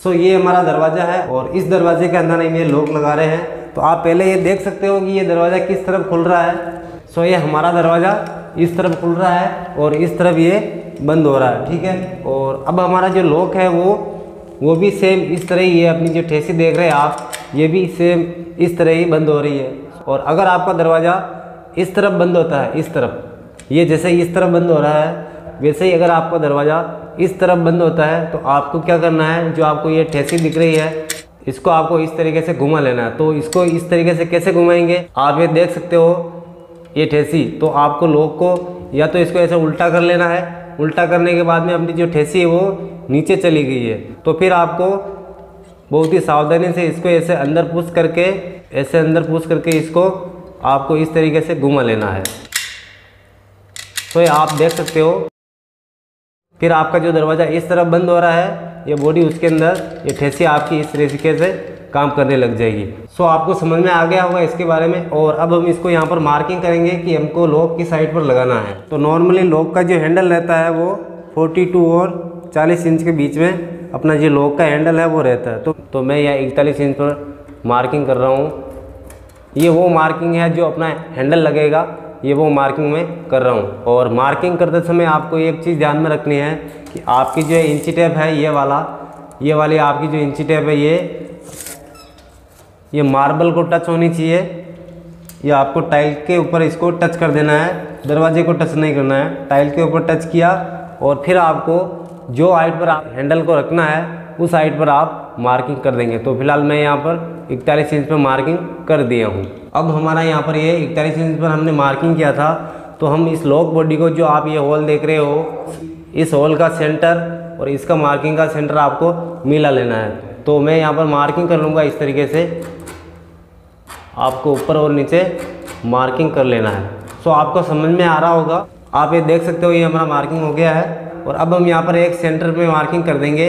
सो ये हमारा दरवाज़ा है और इस दरवाजे के अंदर हम ये लॉक लगा रहे हैं। तो आप पहले ये देख सकते हो कि ये दरवाज़ा किस तरफ खुल रहा है। सो ये हमारा दरवाज़ा इस तरफ खुल रहा है और इस तरफ ये बंद हो रहा है, ठीक है। और अब हमारा जो लॉक है वो भी सेम इस तरह ही है। अपनी जो ठेसी देख रहे हैं आप, ये भी सेम इस तरह ही बंद हो रही है। और अगर आपका दरवाज़ा इस तरफ बंद होता है, इस तरफ, ये जैसे इस तरफ बंद हो रहा है, वैसे ही अगर आपका दरवाज़ा इस तरफ बंद होता है तो आपको क्या करना है, जो आपको ये ठेसी दिख रही है इसको आपको इस तरीके से घुमा लेना है। तो इसको इस तरीके से कैसे घुमाएंगे, आप ये देख सकते हो ये ठेसी। तो आपको लॉक को या तो इसको ऐसे उल्टा कर लेना है, उल्टा करने के बाद में अपनी जो ठेसी है वो नीचे चली गई है। तो फिर आपको बहुत ही सावधानी से इसको ऐसे अंदर पुश करके, ऐसे अंदर पुश करके इसको आपको इस तरीके से घुमा लेना है। तो ये आप देख सकते हो। फिर आपका जो दरवाज़ा इस तरफ बंद हो रहा है, ये बॉडी उसके अंदर, ये ठेसी आपकी इस तरीके से काम करने लग जाएगी। सो आपको समझ में आ गया होगा इसके बारे में। और अब हम इसको यहाँ पर मार्किंग करेंगे कि हमको लॉक की साइड पर लगाना है। तो नॉर्मली लॉक का जो हैंडल रहता है वो 42 और 40 इंच के बीच में अपना जो लॉक का हैंडल है वो रहता है। तो मैं यहाँ 41 इंच पर मार्किंग कर रहा हूँ। ये वो मार्किंग है जो अपना हैंडल लगेगा, ये वो मार्किंग मैं कर रहा हूँ। और मार्किंग करते समय आपको एक चीज़ ध्यान में रखनी है कि आपकी जो इंची टेप है, ये वाली आपकी जो इंची टेप है ये मार्बल को टच होनी चाहिए। ये आपको टाइल के ऊपर इसको टच कर देना है, दरवाजे को टच नहीं करना है। टाइल के ऊपर टच किया और फिर आपको जो हाइट पर आप हैंडल को रखना है उस हाइट पर आप मार्किंग कर देंगे। तो फिलहाल मैं यहाँ पर 41 इंच पर मार्किंग कर दिया हूँ। अब हमारा यहाँ पर ये 41 इंच पर हमने मार्किंग किया था। तो हम इस लॉक बॉडी को, जो आप ये होल देख रहे हो, इस होल का सेंटर और इसका मार्किंग का सेंटर आपको मिला लेना है। तो मैं यहाँ पर मार्किंग कर लूँगा इस तरीके से, आपको ऊपर और नीचे मार्किंग कर लेना है। सो आपको समझ में आ रहा होगा, आप ये देख सकते हो ये हमारा मार्किंग हो गया है। और अब हम यहाँ पर एक सेंटर पे मार्किंग कर देंगे,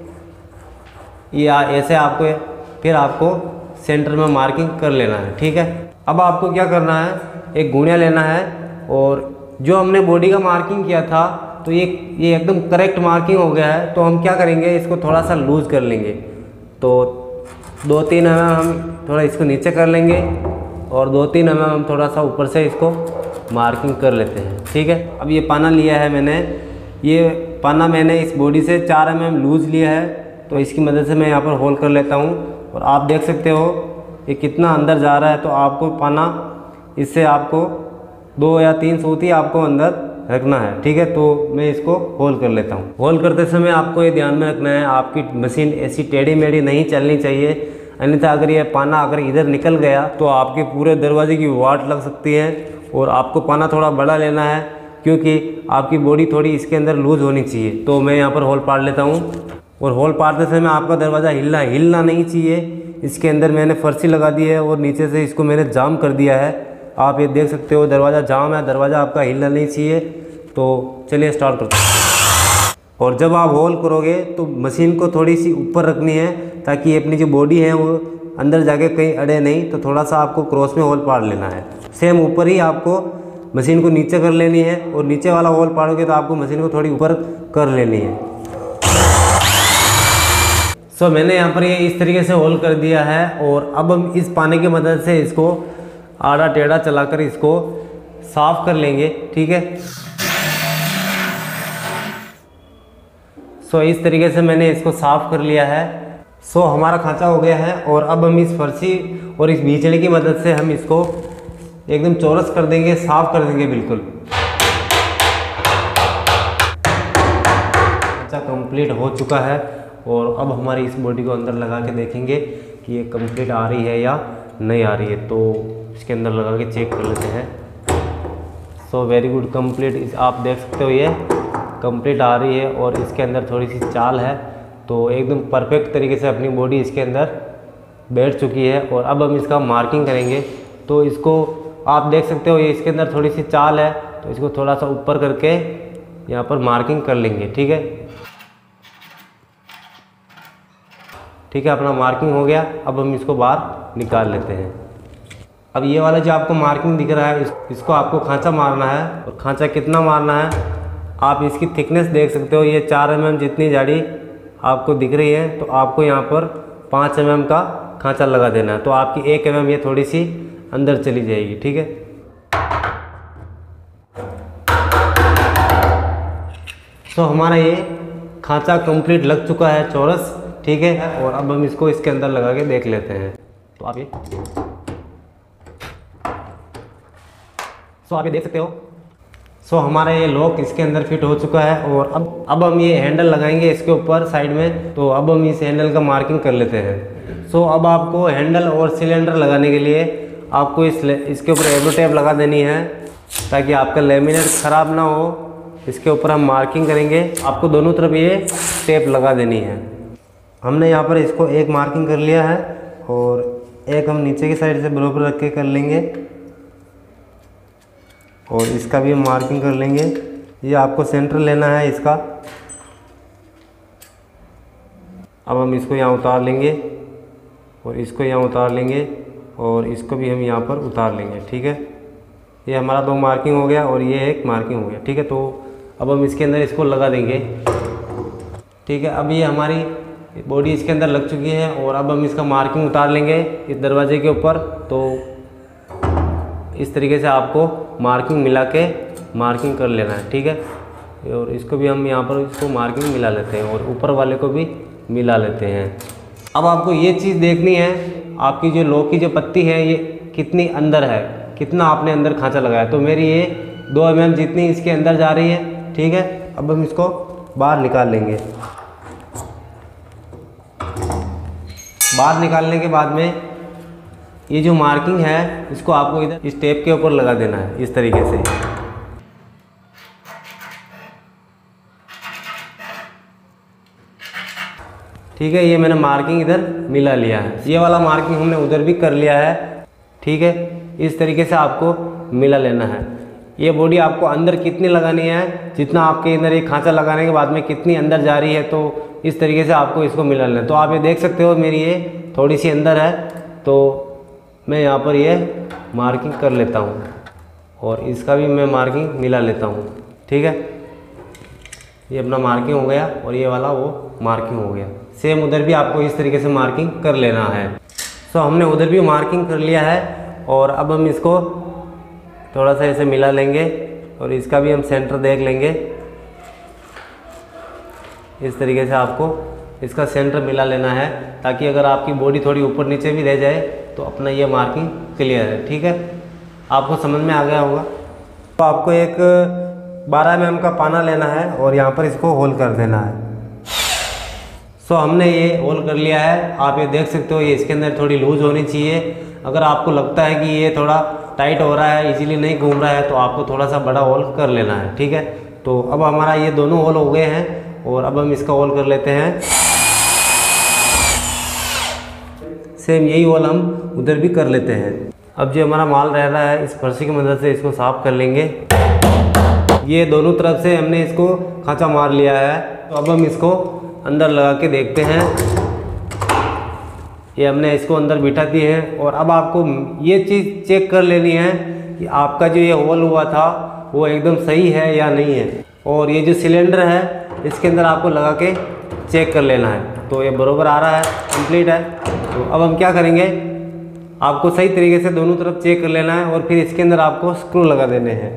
या ऐसे आपको, फिर आपको सेंटर में मार्किंग कर लेना है, ठीक है। अब आपको क्या करना है, एक गुणिया लेना है और जो हमने बॉडी का मार्किंग किया था तो ये एकदम करेक्ट मार्किंग हो गया है। तो हम क्या करेंगे, इसको थोड़ा सा लूज़ कर लेंगे। तो 2-3 mm हम थोड़ा इसको नीचे कर लेंगे और 2-3 mm हम थोड़ा सा ऊपर से इसको मार्किंग कर लेते हैं, ठीक है। अब ये पाना लिया है मैंने, ये पाना मैंने इस बॉडी से 4 mm लूज़ लिया है। तो इसकी मदद से मैं यहाँ पर होल कर लेता हूँ और आप देख सकते हो ये कितना अंदर जा रहा है। तो आपको पाना, इससे आपको 2 या 3 सूती आपको अंदर रखना है, ठीक है। तो मैं इसको होल कर लेता हूँ। होल करते समय आपको ये ध्यान में रखना है, आपकी मशीन ऐसी टेढ़ी मेढ़ी नहीं चलनी चाहिए, अन्यथा अगर ये पाना अगर इधर निकल गया तो आपके पूरे दरवाजे की वाट लग सकती है। और आपको पाना थोड़ा बड़ा लेना है क्योंकि आपकी बॉडी थोड़ी इसके अंदर लूज़ होनी चाहिए। तो मैं यहाँ पर होल पाड़ लेता हूँ। और होल पाड़ते समय आपका दरवाज़ा हिलना नहीं चाहिए। इसके अंदर मैंने फर्सी लगा दी है और नीचे से इसको मैंने जाम कर दिया है। आप ये देख सकते हो दरवाज़ा जाम है, दरवाज़ा आपका हिलना नहीं चाहिए। तो चलिए स्टार्ट करते हैं। और जब आप होल करोगे तो मशीन को थोड़ी सी ऊपर रखनी है ताकि अपनी जो बॉडी है वो अंदर जाके कहीं अड़े नहीं। तो थोड़ा सा आपको क्रॉस में होल पाड़ लेना है। सेम ऊपर ही आपको मशीन को नीचे कर लेनी है और नीचे वाला होल पाड़ोगे तो आपको मशीन को थोड़ी ऊपर कर लेनी है। सो मैंने यहाँ पर ये इस तरीके से होल कर दिया है। और अब हम इस पाने की मदद से इसको आड़ा टेढ़ा चलाकर इसको साफ कर लेंगे, ठीक है। सो इस तरीके से मैंने इसको साफ कर लिया है। सो हमारा खांचा हो गया है। और अब हम इस फर्शी और इस बीचड़े की मदद से हम इसको एकदम चौरस कर देंगे, साफ कर देंगे बिल्कुल। खांचा कंप्लीट हो चुका है। और अब हमारी इस बॉडी को अंदर लगा के देखेंगे कि ये कंप्लीट आ रही है या नहीं आ रही है। तो इसके अंदर लगा के चेक कर लेते हैं। सो वेरी गुड, कंप्लीट आप देख सकते हो ये कंप्लीट आ रही है। और इसके अंदर थोड़ी सी चाल है, तो एकदम परफेक्ट तरीके से अपनी बॉडी इसके अंदर बैठ चुकी है। और अब हम इसका मार्किंग करेंगे। तो इसको आप देख सकते हो ये इसके अंदर थोड़ी सी चाल है, तो इसको थोड़ा सा ऊपर करके यहाँ पर मार्किंग कर लेंगे, ठीक है। ठीक है, अपना मार्किंग हो गया। अब हम इसको बाहर निकाल लेते हैं। अब ये वाला जो आपको मार्किंग दिख रहा है इसको आपको खांचा मारना है। और खांचा कितना मारना है, आप इसकी थिकनेस देख सकते हो। ये 4 mm जितनी जाड़ी आपको दिख रही है, तो आपको यहाँ पर 5 mm का खांचा लगा देना है। तो आपकी 1 mm ये थोड़ी सी अंदर चली जाएगी, ठीक है। तो हमारा ये खांचा कंप्लीट लग चुका है चौरस, ठीक है। और अब हम इसको इसके अंदर लगा के देख लेते हैं। तो आप ये देख सकते हो। हमारा ये लॉक इसके अंदर फिट हो चुका है। और अब हम ये हैंडल लगाएंगे इसके ऊपर साइड में। तो अब हम इस हैंडल का मार्किंग कर लेते हैं। अब आपको हैंडल और सिलेंडर लगाने के लिए आपको इसके ऊपर एब्रो टेप लगा देनी है, ताकि आपका लेमिनेट ख़राब ना हो। इसके ऊपर हम मार्किंग करेंगे, आपको दोनों तरफ ये टेप लगा देनी है। हमने यहाँ पर इसको एक मार्किंग कर लिया है और एक हम नीचे की साइड से बराबर रख के कर लेंगे और इसका भी हम मार्किंग कर लेंगे। ये आपको सेंटर लेना है इसका। अब हम इसको यहाँ उतार लेंगे और इसको यहाँ उतार लेंगे और इसको भी हम यहाँ पर उतार लेंगे, ठीक है। ये हमारा 2 मार्किंग हो गया और ये एक मार्किंग हो गया, ठीक है। तो अब हम इसके अंदर इसको लगा देंगे, ठीक है। अब ये हमारी बॉडी इसके अंदर लग चुकी है और अब हम इसका मार्किंग उतार लेंगे इस दरवाजे के ऊपर। तो इस तरीके से आपको मार्किंग मिला के मार्किंग कर लेना है, ठीक है। और इसको भी हम यहाँ पर इसको मार्किंग मिला लेते हैं और ऊपर वाले को भी मिला लेते हैं। अब आपको ये चीज़ देखनी है, आपकी जो लॉक की जो पत्ती है ये कितनी अंदर है, कितना आपने अंदर खांचा लगाया। तो मेरी ये 2 mm जितनी इसके अंदर जा रही है, ठीक है। अब हम इसको बाहर निकाल लेंगे। बाहर निकालने के बाद में ये जो मार्किंग है इसको आपको इधर इस टेप के ऊपर लगा देना है, इस तरीके से। ठीक है, ये मैंने मार्किंग इधर मिला लिया है। ये वाला मार्किंग हमने उधर भी कर लिया है, ठीक है। इस तरीके से आपको मिला लेना है। ये बॉडी आपको अंदर कितनी लगानी है, जितना आपके अंदर ये खांचा लगाने के बाद में कितनी अंदर जा रही है, तो इस तरीके से आपको इसको मिला लेना है। तो आप ये देख सकते हो मेरी ये थोड़ी सी अंदर है, तो मैं यहाँ पर ये मार्किंग कर लेता हूँ और इसका भी मैं मार्किंग मिला लेता हूँ, ठीक है। ये अपना मार्किंग हो गया और ये वाला वो मार्किंग हो गया। सेम उधर भी आपको इस तरीके से मार्किंग कर लेना है। हमने उधर भी मार्किंग कर लिया है और अब हम इसको थोड़ा सा ऐसे मिला लेंगे और इसका भी हम सेंटर देख लेंगे। इस तरीके से आपको इसका सेंटर मिला लेना है, ताकि अगर आपकी बॉडी थोड़ी ऊपर नीचे भी रह जाए तो अपना ये मार्किंग क्लियर है, ठीक है। आपको समझ में आ गया होगा। तो आपको एक 12 mm का पाना लेना है और यहाँ पर इसको होल कर देना है। हमने ये होल कर लिया है। आप ये देख सकते हो, ये इसके अंदर थोड़ी लूज होनी चाहिए। अगर आपको लगता है कि ये थोड़ा टाइट हो रहा है, इजीली नहीं घूम रहा है, तो आपको थोड़ा सा बड़ा होल कर लेना है, ठीक है। तो अब हमारा ये दोनों होल हो गए हैं और अब हम इसका होल कर लेते हैं। सेम यही होल हम उधर भी कर लेते हैं। अब जो हमारा माल रह रहा है, इस फर्शी की मदद से इसको साफ कर लेंगे। ये दोनों तरफ से हमने इसको खांचा मार लिया है। तो अब हम इसको अंदर लगा के देखते हैं। ये हमने इसको अंदर बिठा दिए हैं और अब आपको ये चीज़ चेक कर लेनी है कि आपका जो ये होल हुआ था वो एकदम सही है या नहीं है। और ये जो सिलेंडर है इसके अंदर आपको लगा के चेक कर लेना है। तो ये बरोबर आ रहा है, कंप्लीट है। तो अब हम क्या करेंगे, आपको सही तरीके से दोनों तरफ चेक कर लेना है और फिर इसके अंदर आपको स्क्रू लगा देने हैं।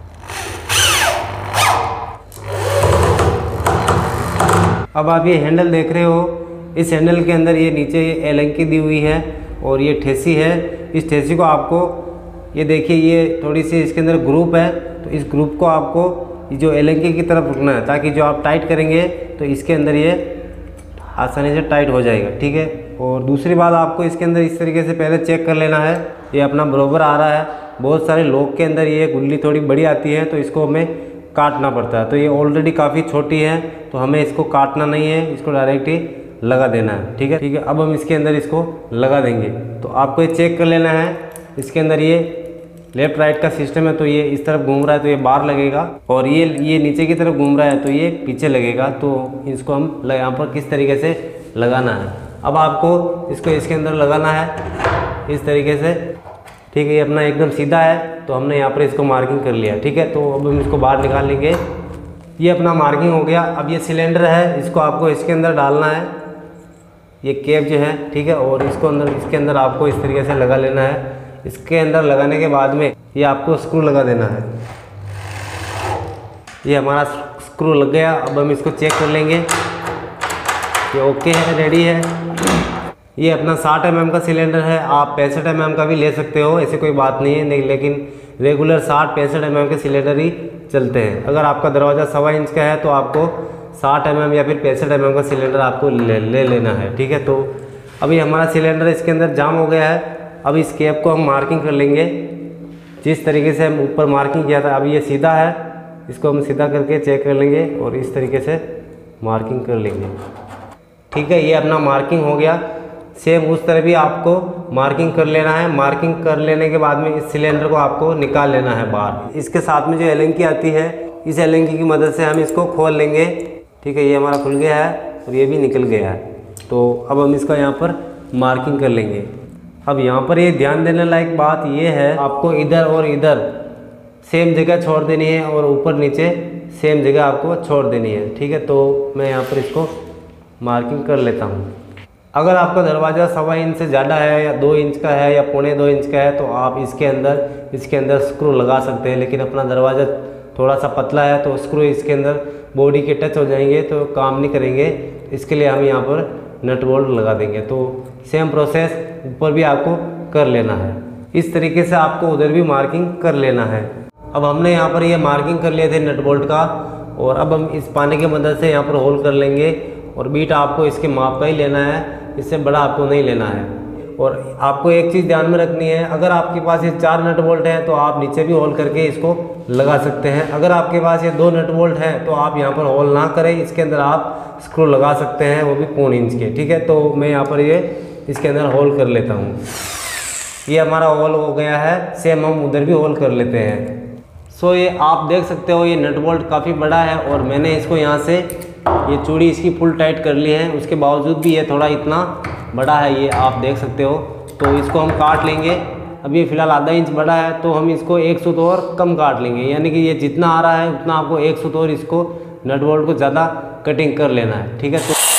अब आप ये हैंडल देख रहे हो, इस हैंडल के अंदर ये नीचे ये एलंकी दी हुई है और ये ठेसी है। इस ठेसी को आपको ये देखिए, ये थोड़ी सी इसके अंदर ग्रुप है, तो इस ग्रुप को आपको जो एलंकी की तरफ रखना है, ताकि जो आप टाइट करेंगे तो इसके अंदर ये आसानी से टाइट हो जाएगा, ठीक है। और दूसरी बात, आपको इसके अंदर इस तरीके से पहले चेक कर लेना है ये अपना बराबर आ रहा है। बहुत सारे लोग के अंदर ये गुल्ली थोड़ी बड़ी आती है, तो इसको हमें काटना पड़ता है। तो ये ऑलरेडी काफ़ी छोटी है, तो हमें इसको काटना नहीं है, इसको डायरेक्ट ही लगा देना है, ठीक है। ठीक है, अब हम इसके अंदर इसको लगा देंगे। तो आपको ये चेक कर लेना है, इसके अंदर ये लेफ्ट राइट का सिस्टम है, तो ये इस तरफ घूम रहा है तो ये बाहर लगेगा, और ये नीचे की तरफ घूम रहा है तो ये पीछे लगेगा। तो इसको हम यहाँ पर किस तरीके से लगाना है, अब आपको इसको इसके अंदर लगाना है इस तरीके से, ठीक है। ये अपना एकदम सीधा है, तो हमने यहाँ पर इसको मार्किंग कर लिया, ठीक है। तो अब हम इसको बाहर निकाल लेंगे ये अपना मार्किंग हो गया। अब ये सिलेंडर है, इसको आपको इसके अंदर डालना है, ये कैप जो है, ठीक है। और इसके अंदर आपको इस तरीके से लगा लेना है। इसके अंदर लगाने के बाद में ये आपको स्क्रू लगा देना है। ये हमारा स्क्रू लग गया। अब हम इसको चेक कर लेंगे, ये ओके है, रेडी है। ये अपना 60 mm का सिलेंडर है, आप 65 mm का भी ले सकते हो, ऐसे कोई बात नहीं है, लेकिन रेगुलर 60-65 mm के सिलेंडर ही चलते हैं। अगर आपका दरवाज़ा 1.25 इंच का है तो आपको 60 mm या फिर 65 mm का सिलेंडर आपको ले लेना है, ठीक है। तो अभी हमारा सिलेंडर इसके अंदर जाम हो गया है। अब इस कैप को हम मार्किंग कर लेंगे, जिस तरीके से हम ऊपर मार्किंग किया था। अभी ये सीधा है, इसको हम सीधा करके चेक कर लेंगे और इस तरीके से मार्किंग कर लेंगे, ठीक है। ये अपना मार्किंग हो गया। सेम उस तरह भी आपको मार्किंग कर लेना है। मार्किंग कर लेने के बाद में इस सिलेंडर को आपको निकाल लेना है बाहर। इसके साथ में जो एलेंकी आती है, इस एलेंकी की मदद से हम इसको खोल लेंगे, ठीक है। ये हमारा खुल गया है और ये भी निकल गया है। तो अब हम इसका यहाँ पर मार्किंग कर लेंगे। अब यहाँ पर ये ध्यान देने लायक बात ये है, आपको इधर और इधर सेम जगह छोड़ देनी है और ऊपर नीचे सेम जगह आपको छोड़ देनी है, ठीक है। तो मैं यहाँ पर इसको मार्किंग कर लेता हूँ। अगर आपका दरवाज़ा 1.25 इंच से ज़्यादा है या 2 इंच का है या 1.25-2 इंच का है तो आप इसके अंदर स्क्रू लगा सकते हैं। लेकिन अपना दरवाज़ा थोड़ा सा पतला है तो स्क्रू इसके अंदर बॉडी के टच हो जाएंगे तो काम नहीं करेंगे। इसके लिए हम यहाँ पर नट बोल्ट लगा देंगे। तो सेम प्रोसेस ऊपर भी आपको कर लेना है। इस तरीके से आपको उधर भी मार्किंग कर लेना है। अब हमने यहाँ पर ये मार्किंग कर लिए थे नट बोल्ट का, और अब हम इस पानी की मदद से यहाँ पर होल कर लेंगे। और बीट आपको इसके माप का ही लेना है, इससे बड़ा आपको नहीं लेना है। और आपको एक चीज़ ध्यान में रखनी है, अगर आपके पास ये 4 नट बोल्ट हैं तो आप नीचे भी होल करके इसको लगा सकते हैं। अगर आपके पास ये 2 नट बोल्ट हैं तो आप यहाँ पर होल ना करें, इसके अंदर आप स्क्रू लगा सकते हैं, वो भी 1.25 इंच के, ठीक है। तो मैं यहाँ पर ये इसके अंदर होल कर लेता हूँ। ये हमारा होल हो गया है। सेम हम उधर भी होल कर लेते हैं। सो ये आप देख सकते हो, ये नट बोल्ट काफ़ी बड़ा है और मैंने इसको यहाँ से ये चूड़ी इसकी फुल टाइट कर ली है। उसके बावजूद भी ये थोड़ा इतना बड़ा है, ये आप देख सकते हो। तो इसको हम काट लेंगे। अब ये फ़िलहाल आधा इंच बड़ा है तो हम इसको 1 सूत और कम काट लेंगे, यानी कि ये जितना आ रहा है उतना आपको 1 सूत और इसको नट बोल्ट को ज़्यादा कटिंग कर लेना है, ठीक है।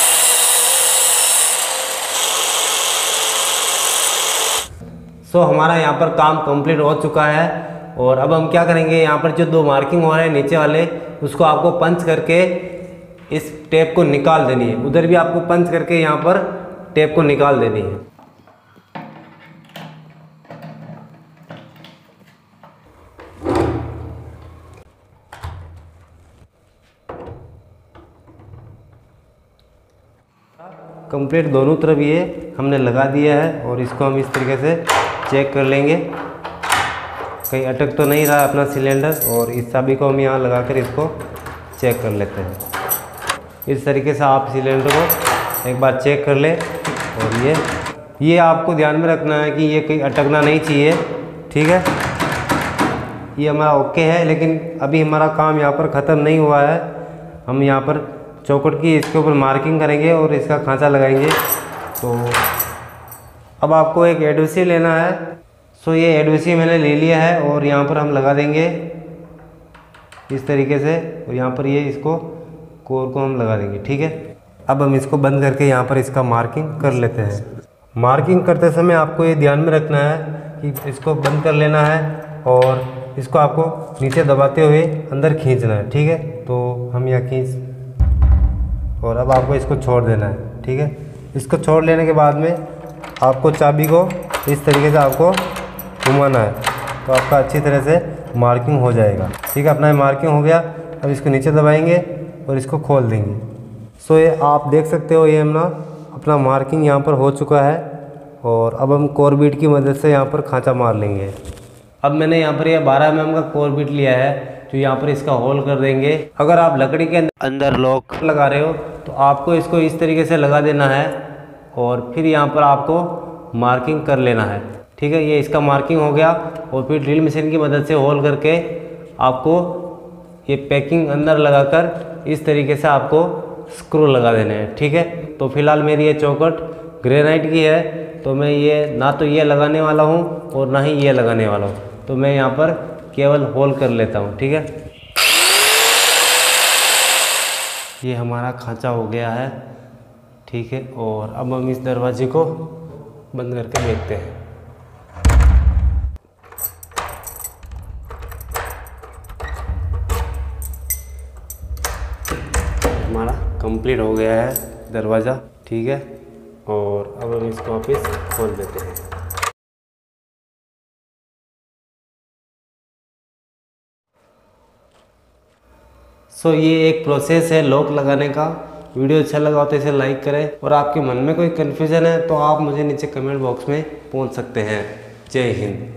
तो हमारा यहाँ पर काम कंप्लीट हो चुका है। और अब हम क्या करेंगे, यहाँ पर जो 2 मार्किंग हो रहे हैं नीचे वाले, उसको आपको पंच करके इस टेप को निकाल देनी है। उधर भी आपको पंच करके यहाँ पर टेप को निकाल देनी है। कंप्लीट दोनों तरफ ये हमने लगा दिया है और इसको हम इस तरीके से चेक कर लेंगे, कहीं अटक तो नहीं रहा अपना सिलेंडर। और इस चाबी को हम यहाँ लगाकर इसको चेक कर लेते हैं। इस तरीके से आप सिलेंडर को एक बार चेक कर ले। और ये आपको ध्यान में रखना है कि ये कहीं अटकना नहीं चाहिए, ठीक है। ये हमारा ओके है, लेकिन अभी हमारा काम यहाँ पर ख़त्म नहीं हुआ है। हम यहाँ पर चौखट की इसके ऊपर मार्किंग करेंगे और इसका खांचा लगाएंगे। तो अब आपको एक एडहेसिव लेना है। सो ये एडहेसिव मैंने ले लिया है और यहाँ पर हम लगा देंगे इस तरीके से। और यहाँ पर ये इसको कोर को हम लगा देंगे, ठीक है। अब हम इसको बंद करके यहाँ पर इसका मार्किंग कर लेते हैं। मार्किंग करते समय आपको ये ध्यान में रखना है कि इसको बंद कर लेना है और इसको आपको नीचे दबाते हुए अंदर खींचना है, ठीक है। तो हम यहाँ खींच, और अब आपको इसको छोड़ देना है, ठीक है। इसको छोड़ लेने के बाद में आपको चाबी को इस तरीके से आपको घुमाना है, तो आपका अच्छी तरह से मार्किंग हो जाएगा, ठीक है। अपना मार्किंग हो गया। अब इसको नीचे दबाएंगे और इसको खोल देंगे। सो ये आप देख सकते हो, ये अपना मार्किंग यहाँ पर हो चुका है। और अब हम कोर बीट की मदद से यहाँ पर खांचा मार लेंगे। अब मैंने यहाँ पर 12 mm का कोर बीट लिया है, जो यहाँ पर इसका होल कर देंगे। अगर आप लकड़ी के अंदर लॉक लगा रहे हो तो आपको इसको इस तरीके से लगा देना है और फिर यहाँ पर आपको मार्किंग कर लेना है, ठीक है। ये इसका मार्किंग हो गया। और फिर ड्रिल मशीन की मदद से होल करके आपको ये पैकिंग अंदर लगाकर इस तरीके से आपको स्क्रू लगा देने हैं, ठीक है। तो फिलहाल मेरी ये चौखट ग्रेनाइट की है, तो मैं ये ना तो ये लगाने वाला हूँ और ना ही ये लगाने वाला हूँ। तो मैं यहाँ पर केवल होल कर लेता हूँ, ठीक है। ये हमारा खांचा हो गया है, ठीक है। और अब हम इस दरवाजे को बंद करके देखते हैं। हमारा कंप्लीट हो गया है दरवाज़ा, ठीक है। और अब हम इसको वापस खोल देते हैं। सो ये एक प्रोसेस है लॉक लगाने का। वीडियो अच्छा लगा हो तो इसे लाइक करें, और आपके मन में कोई कन्फ्यूज़न है तो आप मुझे नीचे कमेंट बॉक्स में पूछ सकते हैं। जय हिंद।